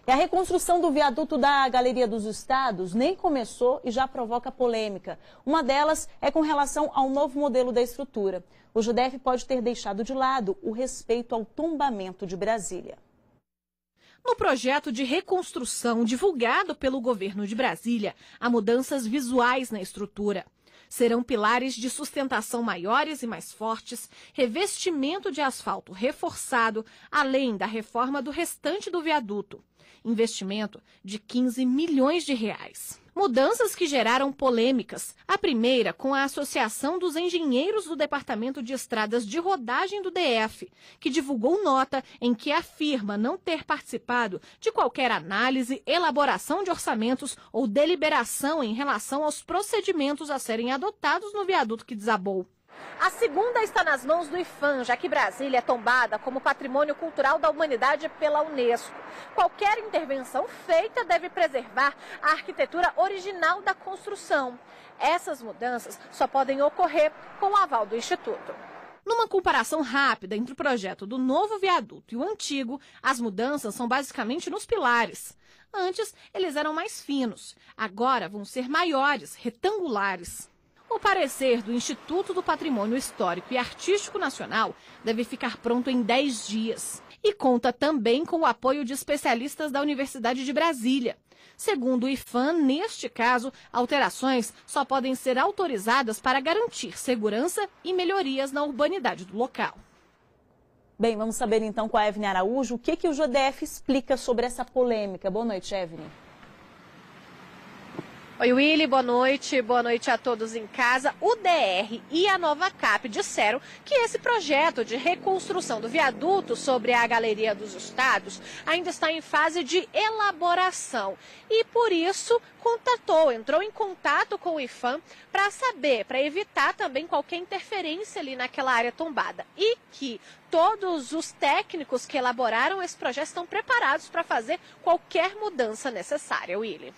E a reconstrução do viaduto da Galeria dos Estados nem começou e já provoca polêmica. Uma delas é com relação ao novo modelo da estrutura. O GDF pode ter deixado de lado o respeito ao tombamento de Brasília. No projeto de reconstrução divulgado pelo governo de Brasília, há mudanças visuais na estrutura. Serão pilares de sustentação maiores e mais fortes, revestimento de asfalto reforçado, além da reforma do restante do viaduto. Investimento de 15 milhões de reais. Mudanças que geraram polêmicas. A primeira com a Associação dos Engenheiros do Departamento de Estradas de Rodagem do DF, que divulgou nota em que afirma não ter participado de qualquer análise, elaboração de orçamentos ou deliberação em relação aos procedimentos a serem adotados no viaduto que desabou. A segunda está nas mãos do IPHAN, já que Brasília é tombada como Patrimônio Cultural da Humanidade pela Unesco. Qualquer intervenção feita deve preservar a arquitetura original da construção. Essas mudanças só podem ocorrer com o aval do Instituto. Numa comparação rápida entre o projeto do novo viaduto e o antigo, as mudanças são basicamente nos pilares. Antes, eles eram mais finos. Agora vão ser maiores, retangulares. O parecer do Instituto do Patrimônio Histórico e Artístico Nacional deve ficar pronto em 10 dias. E conta também com o apoio de especialistas da Universidade de Brasília. Segundo o IPHAN, neste caso, alterações só podem ser autorizadas para garantir segurança e melhorias na urbanidade do local. Bem, vamos saber então com a Evelyn Araújo o que o GDF explica sobre essa polêmica. Boa noite, Evelyn. Oi, Willy, boa noite a todos em casa. O DR e a Nova Cap disseram que esse projeto de reconstrução do viaduto sobre a Galeria dos Estados ainda está em fase de elaboração e, por isso, entrou em contato com o IPHAN para evitar também qualquer interferência ali naquela área tombada e que todos os técnicos que elaboraram esse projeto estão preparados para fazer qualquer mudança necessária, Willy.